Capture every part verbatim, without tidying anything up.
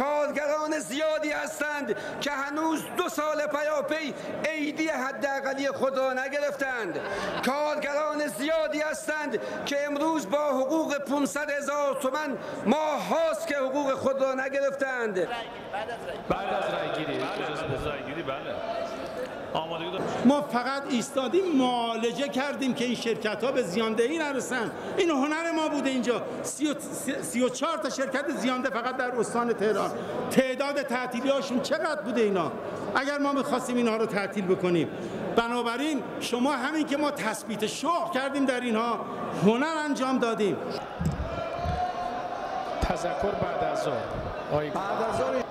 کارگران زیادی هستند که هنوز دو سال پیاپی عیدی حداقلی خود را نگرفتند. کارگران زیادی هستند که امروز با حقوق پانصد هزار تومان ماه هاست که حقوق خود را نگرفتند. بعد از رأیگیری رأیگیری بله. ما فقط ایستادیم معالجه کردیم که این شرکت ها به زیاندهی نرسن. این هنر ما بوده اینجا. سی و چهار تا شرکت زیانده فقط در استان تهران. تعداد تعطیلی هاشون چقدر بوده اینا؟ اگر ما می‌خواستیم اینها رو تعطیل بکنیم، بنابراین شما همین که ما تثبیت شغل کردیم در اینها هنر انجام دادیم. تذکر بعد از ظهر. بعد از ظهر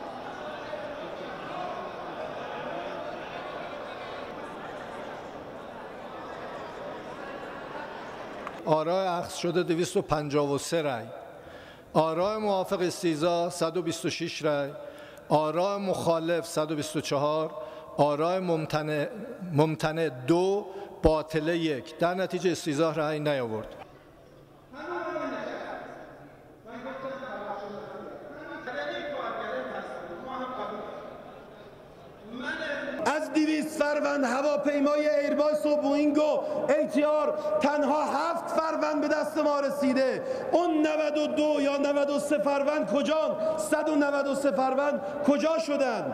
آرای اخذ شده دویست و پنجاه و سه رای، آرای موافق استیضاح صد و بیست و شش رای، آرای مخالف صد و بیست و چهار، آرای ممتنع ممتنع دو، باطله یک. در نتیجه استیضاح رای نیاورد. از دویست فروند هواپیمای ایرباس و بوئینگ و ایتیار تنها هفت فروند به دست ما رسیده. اون نود و دو یا نود و سه فروند کجان؟ صد و نود و سه فروند کجا شدن؟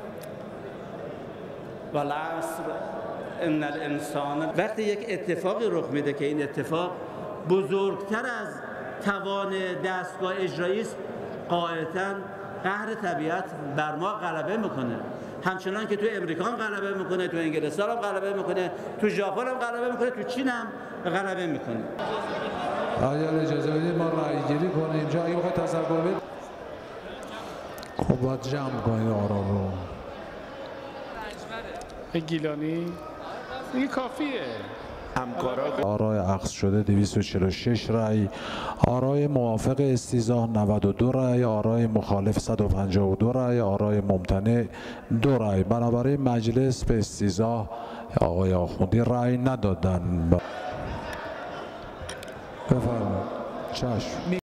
والعصر ان الانسان. وقتی یک اتفاقی رخ میده که این اتفاق بزرگتر از توان دستگاه اجرایی است، قاعدتاً قهر طبیعت بر ما غلبه میکنه. همچنان که تو امریکا هم غلبه میکنه، تو انگلستان هم غلبه میکنه، تو ژاپن هم غلبه میکنه، تو چین هم غلبه میکنه. اگر اجازه بدید ما رأیگیری کنیم. جا اگه بخواید تصور بدید خب باید جمع کنید آرا رو. گیلانی این کافیه. آرای اخذ شده دویست و چهل و شش رای، آرای موافق استیضاح نود و دو رای، آرای مخالف صد و پنجاه و دو رای، آرای ممتنع دو رای. بنابراین مجلس به استیضاح آقای آخوندی رای ندادن. بفرمایید. چشم.